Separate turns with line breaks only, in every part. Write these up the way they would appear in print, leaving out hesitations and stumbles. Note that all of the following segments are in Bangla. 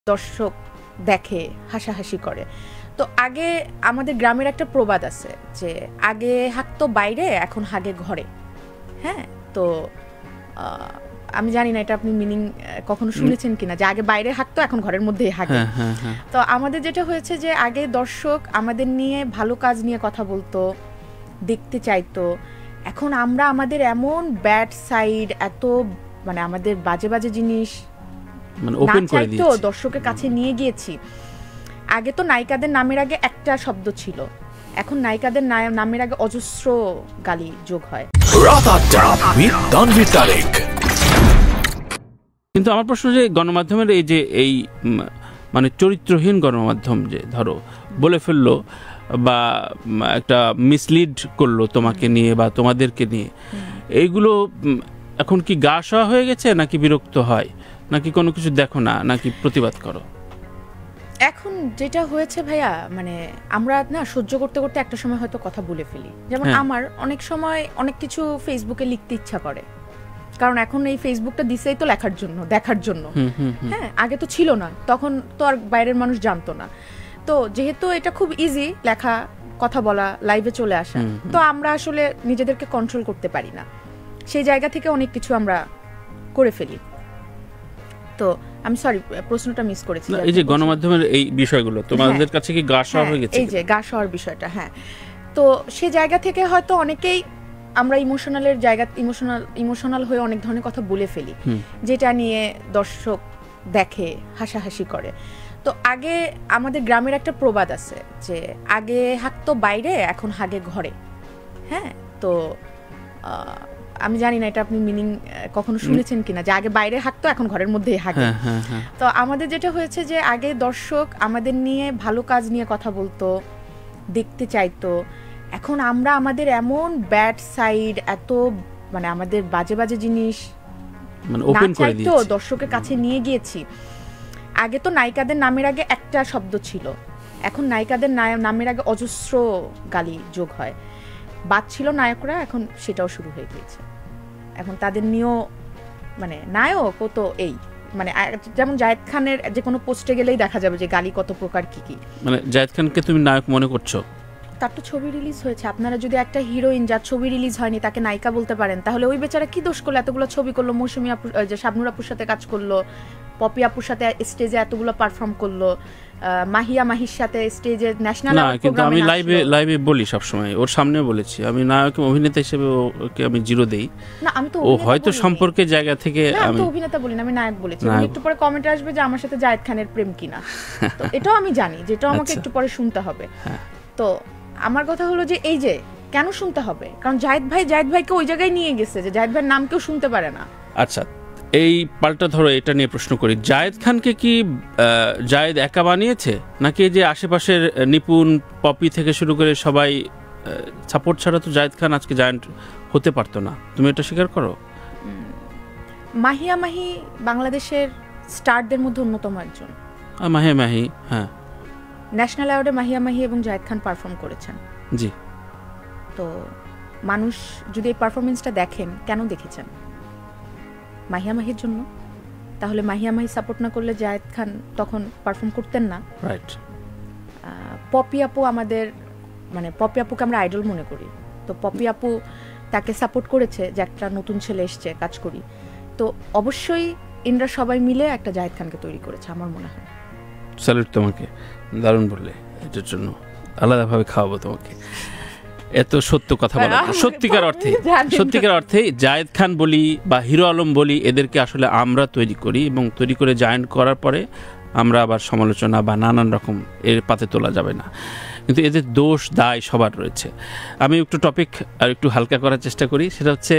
দর্শক দেখে, হাসাহাসি করে। তো আগে আমাদের গ্রামের একটা প্রবাদ আছে যে আগে হাঁকতো বাইরে, এখন হাগে ঘরে। হ্যাঁ, তো আমি জানি না এটা আপনি মিনিং কখনো শুনেছেন কিনা, যে আগে বাইরে হাঁকতো, এখন ঘরের মধ্যেই হাগে। তো আমাদের যেটা হয়েছে যে আগে দর্শক আমাদের নিয়ে ভালো কাজ নিয়ে কথা বলতো, দেখতে চাইতো। এখন আমরা আমাদের এমন ব্যাড সাইড, এত মানে আমাদের বাজে বাজে জিনিস না চাইতো দর্শকের কাছে নিয়ে গিয়েছি। আগে তো নায়িকাদের নামের আগে একটা শব্দ ছিল, এখন নায়িকাদের নামের আগে অজস্র গালি যোগ হয়।
কিন্তু আমার প্রশ্ন যে গণমাধ্যমের এই যে এই মানে চরিত্রহীন গণমাধ্যম, যে ধরো বলে ফেললো বা একটা মিসলিড করলো তোমাকে নিয়ে বা তোমাদেরকে নিয়ে, এইগুলো এখন কি গা সওয়া হয়ে গেছে, নাকি বিরক্ত হয়, নাকি কোনো কিছু দেখো না, নাকি প্রতিবাদ করো?
এখন যেটা হয়েছে ভাইয়া, মানে আমরা না সহ্য করতে করতে একটা সময় হয়তো কথা বলে ফেলি। যেমন আমার অনেক সময় অনেক কিছু ফেসবুকে লিখতে ইচ্ছা করে, কারণ এখন এই ফেসবুকটা দিছেই তো লেখার জন্য, দেখার জন্য। হ্যাঁ, আগে তো ছিল না, তখন তো আর বাইরের মানুষ জানতো না। তো যেহেতু এটা খুব ইজি, লেখা, কথা বলা, লাইভে চলে আসা, তো আমরা আসলে নিজেদেরকে কন্ট্রোল করতে পারি না। সেই জায়গা থেকে অনেক কিছু আমরা করে ফেলি। তো আমি সরি, প্রশ্নটা মিস করেছি।
এই যে গণমাধ্যমের এই বিষয়গুলো তোমাদের কাছে কি গা সওয়া হয়ে গেছে?
এই যে গা সওয়ার বিষয়টা, হ্যাঁ। তো সেই জায়গা থেকে হয়তো অনেকেই আমরা ইমোশনালের জায়গা, ইমোশনাল হয়ে অনেক ধরনের কথা বলে ফেলি, যেটা নিয়ে দর্শক দেখে, হাসাহাসি করে। তো আগে আমাদের গ্রামের একটা প্রবাদ আছে যে আগে হাঁকতো বাইরে, এখন হাগে ঘরে। হ্যাঁ, তো আমি জানি না এটা আপনি মিনিং কখনো শুনেছেন কিনা, যে আগে বাইরে হাঁকতো, এখন ঘরের মধ্যেই হাগে। তো আমাদের যেটা হয়েছে যে আগে দর্শক আমাদের নিয়ে ভালো কাজ নিয়ে কথা বলতো, দেখতে চাইতো। এখন আমরা আমাদের এমন ব্যাড সাইড, এত মানে আমাদের বাজে বাজে জিনিস না চাইতো দর্শকের কাছে নিয়ে গিয়েছি। আগে তো নায়িকাদের নামের আগে একটা শব্দ ছিল, এখন নায়িকাদের নামের আগে অজস্র গালি যোগ হয়। বাদ ছিল নায়করা, এখন সেটাও শুরু হয়ে গিয়েছে। এখন তাদের নিয়েও মানে নায়ক ও তো এই মানে যেমন জায়েদ খানের যে কোনো পোস্টে গেলেই দেখা যাবে যে গালি কত প্রকার কি কি। মানে
জায়েদ খানকে তুমি নায়ক মনে করছো?
তার তো ছবি রিলিজ হয়েছে। আপনারা যদি একটা হিরোইন যার ছবি রিলিজ হয়নি তাকে নায়িকা বলতে পারেন, তাহলে ওই বেচারা কি দোষ করলো? এতগুলো ছবি করলো, মৌসুমী আপু, যে শাবনুর আপুর সাথে কাজ করলো, পপি আপুর সাথে স্টেজে এতগুলো পারফর্ম করলো, মাহির সাথে স্টেজে ন্যাশনাল
না, কিন্তু আমি লাইভে বলি সব সময়, ওর সামনেও বলেছি, আমি নায়ক অভিনেতা হিসেবে ওকে আমি জিরো দেই না। আমি তো ও হয়তো সম্পর্কের জায়গা থেকে
আমি তো অভিনেতা বলি না, আমি নায়ক বলেছি। একটু পরে কমেন্ট আসবে যে আমার সাথে জায়েদ খানের প্রেম কিনা, তো এটাও আমি জানি, যেটা আমাকে একটু পরে শুনতে হবে। তো আমার কথা হলো যে এই যে কেন শুনতে হবে, কারণ জায়েদ ভাইকে ওই জায়গায় নিয়ে গেছে যে জায়েদ ভাইয়ের নাম কেউ শুনতে পারে না।
আচ্ছা, এই পাল্টা ধরো এটা নিয়ে প্রশ্ন করি, জায়েদ খানকে কি জায়েদ একা বানিয়েছে, নাকি যে আশেপাশের নিপুণ পপি থেকে শুরু করে সবাই সাপোর্ট ছাড়া তো জায়েদ খান আজকে জায়ান্ট হতে পারতো না? তুমি এটা স্বীকার করো?
মাহি বাংলাদেশের স্টারদের মধ্যে অন্যতম একজন।
মাহি, হ্যাঁ,
ন্যাশনাল অ্যাওয়ার্ডে মাহি এবং জায়েদ খান পারফর্ম করেছেন।
জি।
তো মানুষ যদি এই পারফরমেন্সটা দেখেন, কেন দেখেছেন? মাহির জন্য। তাহলে মাহি সাপোর্ট না করলে জায়েদ খান তখন পারফর্ম করতেন না।
রাইট।
পপি আপু আমাদের, মানে পপি আপুকে আমরা আইডল মনে করি। তো পপি আপু তাকে সাপোর্ট করেছে যে একটা নতুন ছেলে এসছে, কাজ করি। তো অবশ্যই ইন্দ্রা সবাই মিলে একটা জায়েদ খানকে তৈরি করেছে আমার মনে হয়।
স্যালুট তোমাকে, দারুণ বললে। এটার জন্য আলাদাভাবে খাওয়াবো তোমাকে, এত সত্য কথা বলা। সত্যিকার অর্থে জায়েদ খান বলি বা হিরো আলম বলি, এদেরকে আসলে আমরা তৈরি করি, এবং তৈরি করে জয়েন করার পরে আমরা আবার সমালোচনা বা নানান রকম এর পাতে তোলা যাবে না, কিন্তু এদের দোষ দায় সবার রয়েছে। আমি একটু টপিক আর একটু হালকা করার চেষ্টা করি, সেটা হচ্ছে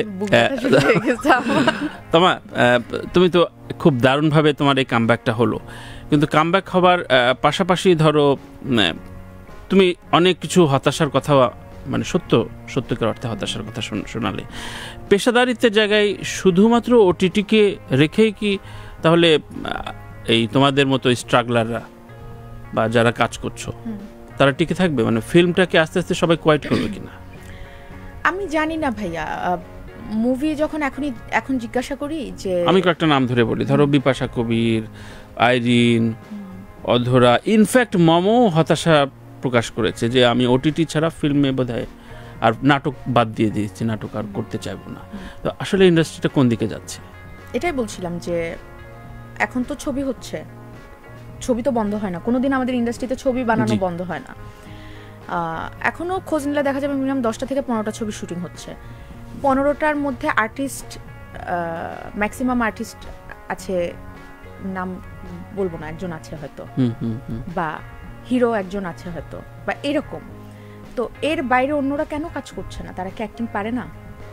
তুমি তো খুব দারুণভাবে তোমার এই কামব্যাকটা হলো, কিন্তু কামব্যাক হবার পাশাপাশি ধরো তুমি অনেক কিছু হতাশার কথা, মানে সত্যিকার অর্থে হতাশার কথা শোনালে। পেশাদারিত্বের জায়গায় শুধুমাত্র ওটিটিকে রেখেই কি তাহলে এই তোমাদের মতো স্ট্রাগলাররা বা যারা কাজ করছো তারা টিকে থাকবে? মানে ফিল্মটাকে আস্তে আস্তে সবাই কোয়াইট করবে কিনা?
আমি জানি না ভাইয়া, মুভি যখন এখন জিজ্ঞাসা করি যে
আমি কয়েকটা নাম ধরে বলি, ধরো বিপাশা কবির, আইরিন, অধরা, ইনফ্যাক্ট মমও হতাশা প্রকাশ করেছে যে আমি ওটিটি ছাড়া ফিল্মে বোধহয় আর নাটক বাদ দিয়ে দিয়েছি, নাটক আর করতে চাইবো না। তো আসলে ইন্ডাস্ট্রিটা কোন দিকে যাচ্ছে?
এটাই বলছিলাম যে এখন তো ছবি হচ্ছে, ছবি তো বন্ধ হয় না, কোনোদিন আমাদের ইন্ডাস্ট্রিতে ছবি বানানো বন্ধ হয় না। এখনও খোঁজ নিলে দেখা যাবে মিনিমাম 10টা থেকে 15টা ছবি শুটিং হচ্ছে। 15টার মধ্যে আর্টিস্ট, ম্যাক্সিমাম আর্টিস্ট আছে, নাম বলবো না, একজন আছে হয়তো, বা হিরো একজন আছে হয়তো, বা এরকম। তো এর বাইরে অন্যরা কেন কাজ করছে না? তারা কি অ্যাক্টিং পারে না?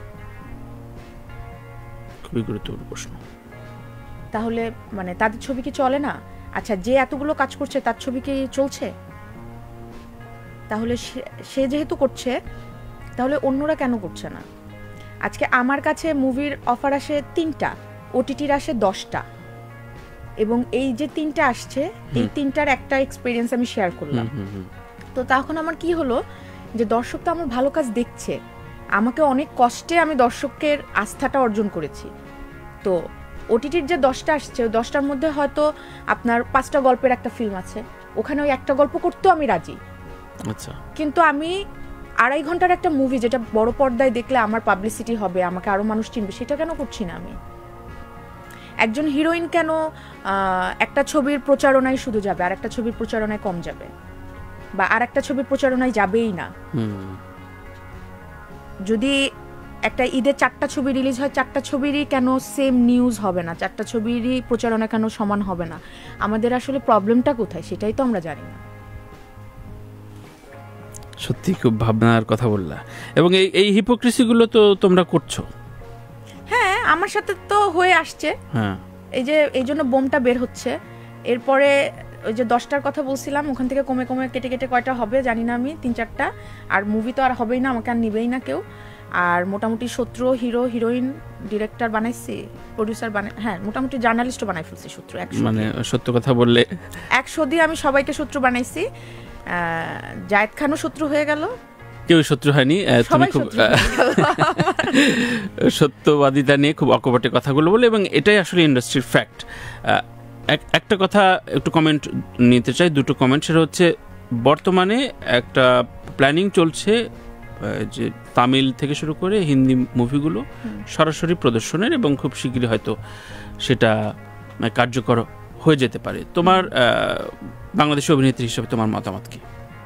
খুবই গুরুত্বপূর্ণ প্রশ্ন।
তাহলে মানে তাদের ছবি কি চলে না? আচ্ছা, যে এতগুলো কাজ করছে তার ছবি কি চলছে? তাহলে সে যেহেতু করছে, তাহলে অন্যরা কেন করছে না? আজকে আমার কাছে মুভির অফার আসে 3টা, ওটিটির আসে 10টা, এবং এই যে 3টা আসছে, এই 3টার একটা এক্সপিরিয়েন্স আমি শেয়ার করলাম। তো তখন আমার কি হলো যে দর্শক তো আমার ভালো কাজ দেখছে, আমাকে অনেক কষ্টে আমি দর্শকের আস্থাটা অর্জন করেছি। তো ওটিটির যে 10টা আসছে, ওই 10টার মধ্যে হয়তো আপনার 5টা গল্পের একটা ফিল্ম আছে, ওখানে ওই একটা গল্প করতেও আমি রাজি।
আচ্ছা,
কিন্তু আমি 2.5 ঘন্টার একটা মুভি যেটা বড় পর্দায় দেখলে আমার পাবলিসিটি হবে, আমাকে আরো মানুষ চিনবে, সেটা কেন করছি না আমি? একজন হিরোইন কেন একটা ছবির প্রচারণায় শুধু যাবে, আর একটা ছবির প্রচারণায় কম যাবে, বা আর একটা ছবির প্রচারণায় যাবেই না? যদি একটা ঈদে 4টা ছবি রিলিজ হয়, 4টা ছবিরই কেন সেম নিউজ হবে না? 4টা ছবিরই প্রচারণা কেন সমান হবে না? আমাদের আসলে প্রবলেমটা কোথায় সেটাই তো আমরা জানি না।
সত্যি খুব ভাবনার কথা বললা। এবং এই হিপোক্রেসিগুলো তো তোমরা করছো।
হ্যাঁ, আমার সাথে তো হয়ে আসছে।
হ্যাঁ,
এই জন্য বোমটা বের হচ্ছে। এরপরে ওই যে 10টার কথা বলছিলাম, ওখান থেকে কমে কমে কেটে কেটে কয়টা হবে জানি না আমি, 3-4টা। আর মুভি তো আর হবেই না, আমাকে আর নিবেই না কেউ। আর মোটামুটি শত্রু, হিরো, হিরোইন, ডিরেক্টর বানাইছি, প্রডিউসার হ্যাঁ, মোটামুটি জার্নালিস্টও বানাই ফেলছি শত্রু।
মানে সত্য কথা বললে
100 দিয়ে আমি সবাইকে শত্রু বানাইছি। জায়েদ খানও শত্রু হয়ে গেল,
কেউ শত্রু হয়নি। তুমি খুব সত্যবাদিতা নিয়ে খুব অকপটে কথাগুলো বলে, এবং এটাই আসলে ইন্ডাস্ট্রির ফ্যাক্ট। একটা কথা একটু কমেন্ট নিতে চাই, 2টো কমেন্ট। সেটা হচ্ছে বর্তমানে একটা প্ল্যানিং চলছে যে তামিল থেকে শুরু করে হিন্দি মুভিগুলো সরাসরি প্রদর্শনের, এবং খুব শীঘ্রই হয়তো সেটা কার্যকর হয়ে যেতে পারে। তোমার বাংলাদেশি অভিনেত্রী হিসেবে তোমার মতামত কি?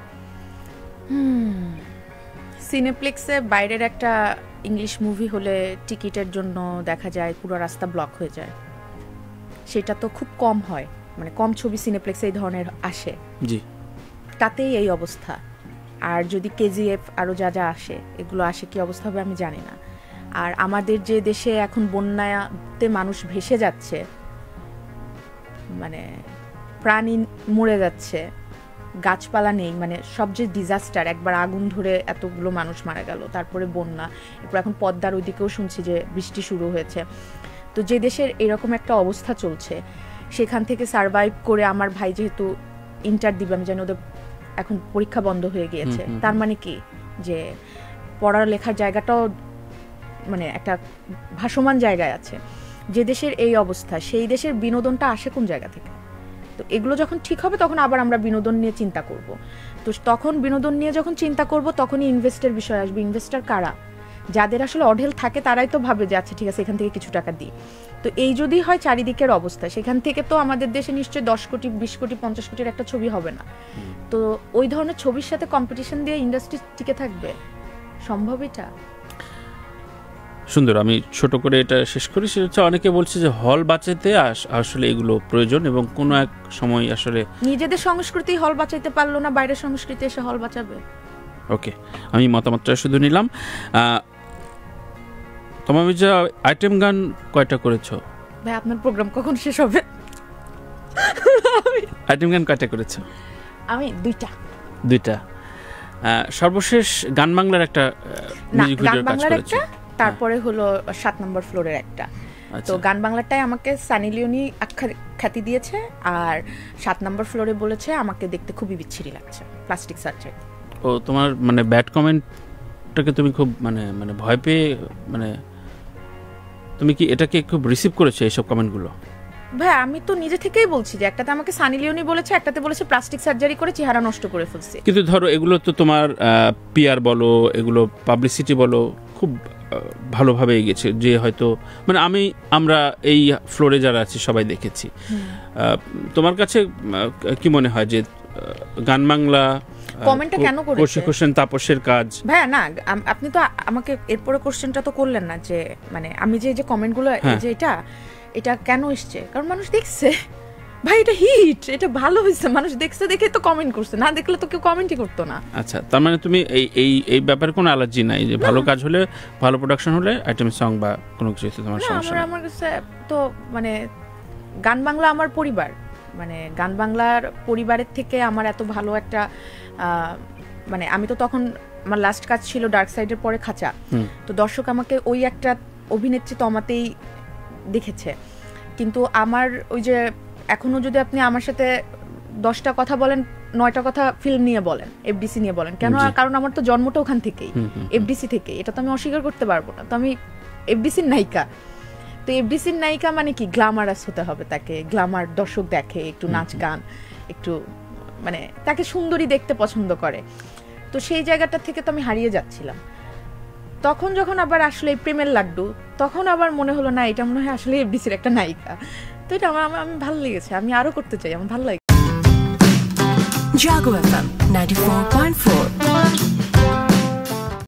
সিনেপ্লেক্সে বাইরের একটা ইংলিশ মুভি হলে টিকিটের জন্য দেখা যায় পুরো রাস্তা ব্লক হয়ে যায়। সেটা তো খুব কম হয়, মানে কম ছবি সিনেপ্লেক্সে এই ধরনের আসে,
জি,
তাতেই এই অবস্থা। আর যদি কেজিএফ আরও যা যা আসে, এগুলো আসে কি অবস্থা হবে আমি জানি না। আর আমাদের যে দেশে এখন বন্যাতে মানুষ ভেসে যাচ্ছে, মানে প্রাণী মরে যাচ্ছে, গাছপালা নেই, মানে সব যে ডিজাস্টার, একবার আগুন ধরে এতগুলো মানুষ মারা গেল, তারপরে বন্যা, এরপর এখন পদ্মার ওইদিকেও শুনছি যে বৃষ্টি শুরু হয়েছে। তো যে দেশের এরকম একটা অবস্থা চলছে, সেখান থেকে সারভাইভ করে আমার ভাই যেহেতু ইন্টার দিবে, আমি জানি ওদের এখন পরীক্ষা বন্ধ হয়ে গিয়েছে, তার মানে কি যে পড়ালেখার জায়গাটাও মানে একটা ভাসমান জায়গায় আছে। যে দেশের এই অবস্থা, সেই দেশের বিনোদনটা আসে কোন জায়গা থেকে? তো এগুলো যখন ঠিক হবে তখন আবার আমরা বিনোদন নিয়ে চিন্তা করব। তো তখন বিনোদন নিয়ে যখন চিন্তা করব তখনই ইনভেস্টের বিষয় আসবে। ইনভেস্টার কারা? যাদের আসলে অঢেল থাকে তারাই তো ভাবে যে আচ্ছা ঠিক আছে, এখান থেকে কিছু টাকা দিই। তো এই যদি হয় চারিদিকের অবস্থা, সেখান থেকে তো আমাদের দেশে নিশ্চয়ই 10 কোটি, 20 কোটি, 50 কোটির একটা ছবি হবে না। তো ওই ধরনের ছবির সাথে কম্পিটিশন দিয়ে ইন্ডাস্ট্রি টিকে থাকবে? সম্ভব এটা?
সুন্দর। আমি ছোট করে এটা শেষ করি। সেটা হচ্ছে অনেকে বলছে যে হল বাঁচাতে আসলে এগুলো প্রয়োজন, এবং কোনো এক সময় আসলে
নিজেদের সংস্কৃতি হল বাঁচাইতে পারলো না, বাইরের সংস্কৃতি এসে হল বাঁচাবে।
ওকে, আমি মতামতটা শুধু নিলাম। তমামির্জা, আইটেম গান কয়টা করেছো?
ভাই আপনার প্রোগ্রাম কখন শেষ হবে?
আইটেম গান কয়টা করেছো?
আমি 2টা।
সর্বশেষ গান বাংলার একটা মিউজিক ভিডিওর কাজ করেছো,
তারপরে হলো 7 নম্বর ফ্লোরের একটা। তো গান বাংলাটাই আমাকে সানি লিওনি খ্যাতি দিয়েছে, আর 7 নম্বর ফ্লোরে বলেছে আমাকে দেখতে খুবই বিচ্ছিরি লাগছে, প্লাস্টিক সার্জারি।
ও তোমার মানে ব্যাড কমেন্টটাকে তুমি খুব মানে ভয় পেয়ে মানে তুমি কি এটাকে খুব রিসিভ করেছো এইসব কমেন্টগুলো?
ভাই আমি তো নিজে থেকেই বলছি যে একটাতে আমাকে সানি লিওনি বলেছে, একটাতে বলেছে প্লাস্টিক সার্জারি করে চেহারা নষ্ট করে ফেলছে।
কিন্তু ধরো এগুলো তো তোমার পিআর বলো, এগুলো পাবলিসিটি বলো, খুব ভালোভাবে এগিয়েছে, যে হয়তো মানে আমরা এই ফ্লোরে যারা আছি সবাই দেখেছি। তোমার কাছে কি মনে হয় যে গান বাংলা
কমেন্টটা কেন করেছে?
কোশ্চেন তাপসের কাজ।
ভাই না, আপনি তো আমাকে এরপরে কোশ্চেনটা তো করলেন না যে মানে আমি যে কমেন্টগুলো যে এটা কেন এসছে, কারণ মানুষ দেখছে ভাই, এটা হিট, এটা ভালো হয়েছে, মানুষ দেখছে দেখে তো কমেন্ট করছে, না দেখলে তো কেউ কমেন্টই করতো না।
আচ্ছা, তার মানে তুমি এই ব্যাপারে কোনো অ্যালার্জি নাই যে ভালো কাজ হলে, ভালো প্রোডাকশন হলে, আইটেম সং বা কোনো কিছু তোমার সমস্যা নেই?
আমার কাছে তো মানে গান বাংলা আমার পরিবার, মানে গান বাংলার পরিবারের থেকে আমার এত ভালো একটা মানে আমি তো তখন আমার লাস্ট কাজ ছিল ডার্ক সাইডের পরে খাঁচা, তো দর্শক আমাকে ওই একটা অভিনেত্রী তমাতেই দেখেছে। কিন্তু আমার ওই যে এখনো যদি আপনি আমার সাথে 10টা কথা বলেন, 9টা কথা ফিল্ম নিয়ে বলেন, এফডিসি নিয়ে বলেন, কেন? কারণ আমার তো জন্মটা ওখান থেকেই, এফডিসি থেকেই, এটা তো আমি অস্বীকার করতে পারবো না। তো আমি এফডিসির নায়িকা, তো এফডিসির নায়িকা মানে কি গ্ল্যামারাস হতে হবে, তাকে গ্ল্যামার দর্শক দেখে, একটু নাচ গান, একটু মানে তাকে সুন্দরী দেখতে পছন্দ করে। তো সেই জায়গাটা থেকে তো আমি হারিয়ে যাচ্ছিলাম। তখন যখন আবার আসলে প্রেমের লাড্ডু, তখন আবার মনে হলো না, এটা মনে হয় আসলে এফডিসির একটা নায়িকা। তো এটা আমি ভালো লেগেছে, আমি আরো করতে চাই, আমার ভালো লাগে।
JAGOFM 94.4